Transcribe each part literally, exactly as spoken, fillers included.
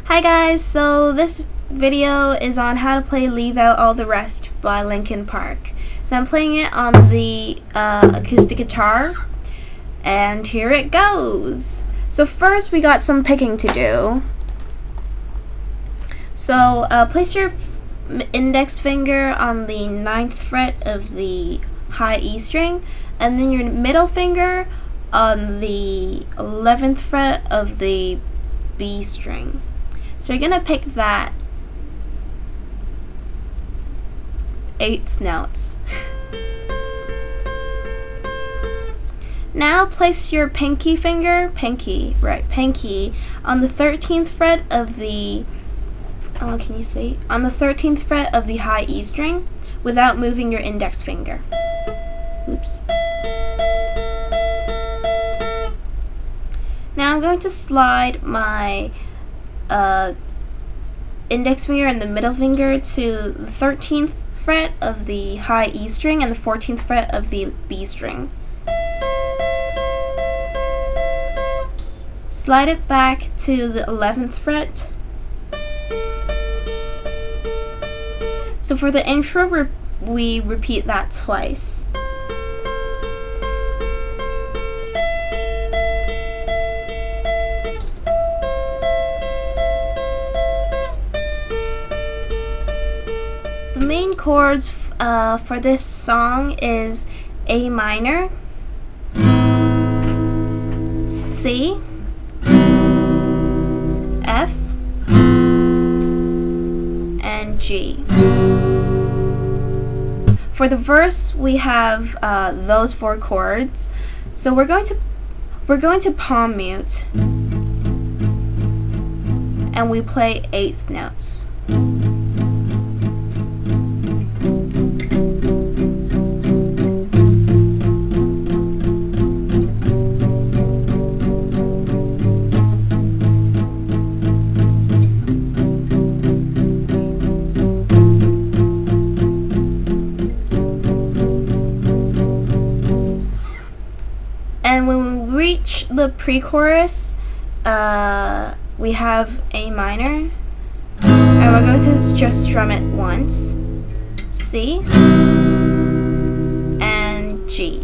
Hi guys, so this video is on how to play Leave Out All the Rest by Linkin Park. So I'm playing it on the uh, acoustic guitar, and here it goes. So first we got some picking to do. So uh, place your index finger on the ninth fret of the high E string, and then your middle finger on the eleventh fret of the B string. So you're gonna pick that eighth notes. Now place your pinky finger, pinky, right, pinky, on the thirteenth fret of the, oh, can you see? On the thirteenth fret of the high E string without moving your index finger. Oops. Now I'm going to slide my uh, index finger and the middle finger to the thirteenth fret of the high E string and the fourteenth fret of the B string. Slide it back to the eleventh fret. So for the intro, re we repeat that twice. The main chords uh, for this song is A minor, C, F, and G. For the verse, we have uh, those four chords. So we're going to we're going to palm mute, and we play eighth notes. And when we reach the pre-chorus, uh, we have A minor, and we're going to just strum it once, C, and G,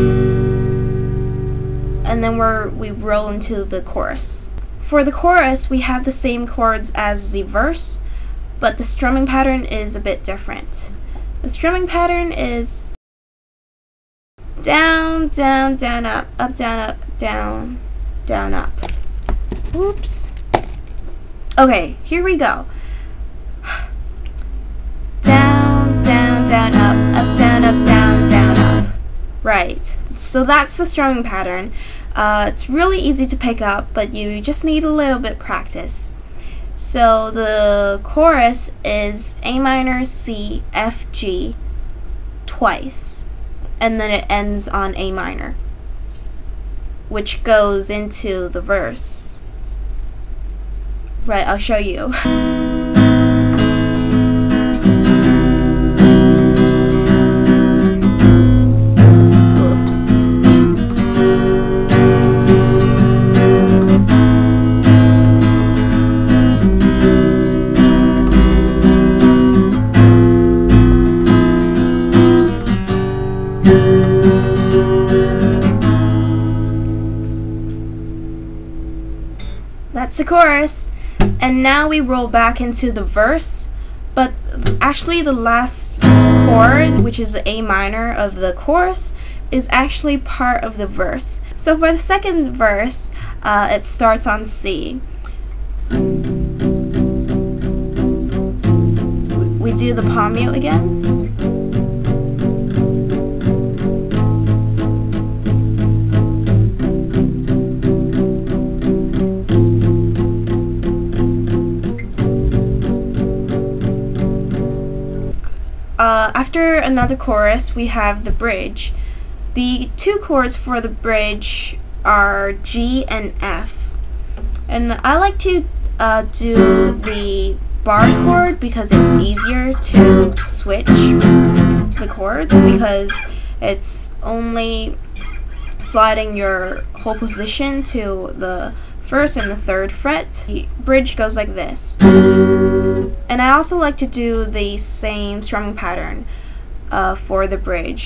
and then we're, we roll into the chorus. For the chorus, we have the same chords as the verse, but the strumming pattern is a bit different. The strumming pattern is down, down, down, up, up, down, up, down, down, up. Oops. Okay, here we go. Down, down, down, up, up, down, up, down, down, up. Right. So that's the strumming pattern. Uh, it's really easy to pick up, but you just need a little bit practice. So the chorus is A minor, C, F, G twice. And then it ends on A minor, which goes into the verse. Right, I'll show you. That's the chorus, and now we roll back into the verse, but actually the last chord, which is the A minor of the chorus, is actually part of the verse. So for the second verse, uh, it starts on C. We do the palm mute again. Uh, after another chorus, we have the bridge. The two chords for the bridge are G and F. And I like to uh, do the bar chord because it's easier to switch the chords, because it's only sliding your whole position to the first and the third fret. The bridge goes like this. And I also like to do the same strumming pattern uh, for the bridge.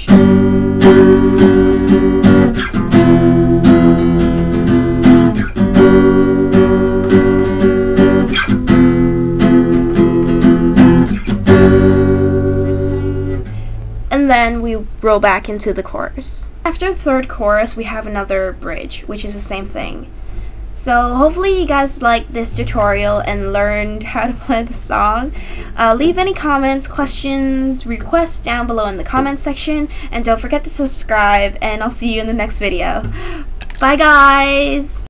And then we roll back into the chorus. After the third chorus, we have another bridge, which is the same thing. So hopefully you guys liked this tutorial and learned how to play the song. Uh, leave any comments, questions, requests down below in the comment section, and don't forget to subscribe, and I'll see you in the next video. Bye guys!